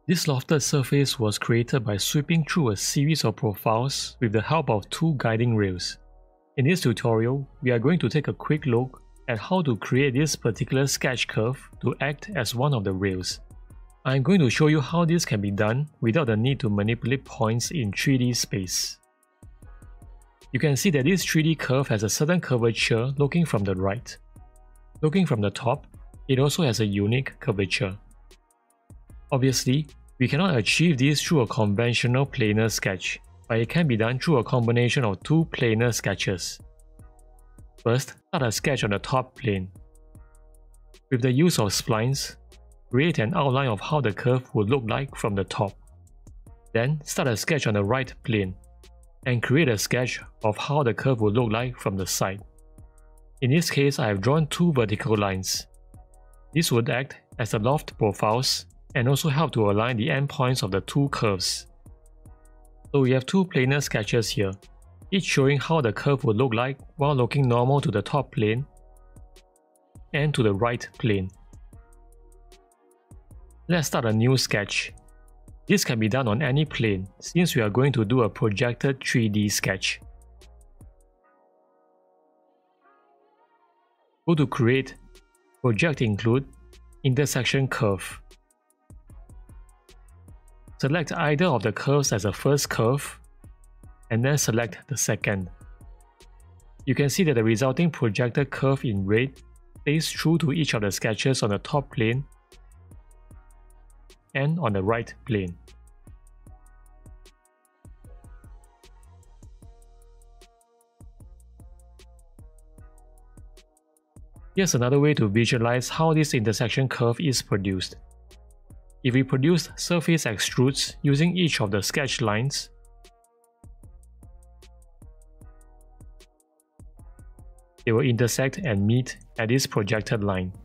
This lofted surface was created by sweeping through a series of profiles with the help of two guiding rails. In this tutorial, we are going to take a quick look at how to create this particular sketch curve to act as one of the rails. I am going to show you how this can be done without the need to manipulate points in 3D space. You can see that this 3D curve has a certain curvature looking from the right. Looking from the top, it also has a unique curvature. Obviously, we cannot achieve this through a conventional planar sketch, but it can be done through a combination of two planar sketches. First, start a sketch on the top plane. With the use of splines, create an outline of how the curve would look like from the top. Then, start a sketch on the right plane, and create a sketch of how the curve would look like from the side. In this case, I have drawn two vertical lines. This would act as the loft profiles and also help to align the endpoints of the two curves. So we have two planar sketches here, each showing how the curve would look like while looking normal to the top plane and to the right plane. Let's start a new sketch. This can be done on any plane since we are going to do a projected 3D sketch. Go to Create, Project Include, Intersection Curve. Select either of the curves as a first curve, and then select the second. You can see that the resulting projected curve in red stays true to each of the sketches on the top plane and on the right plane. Here's another way to visualize how this intersection curve is produced. If we produce surface extrudes using each of the sketch lines, they will intersect and meet at this projected line.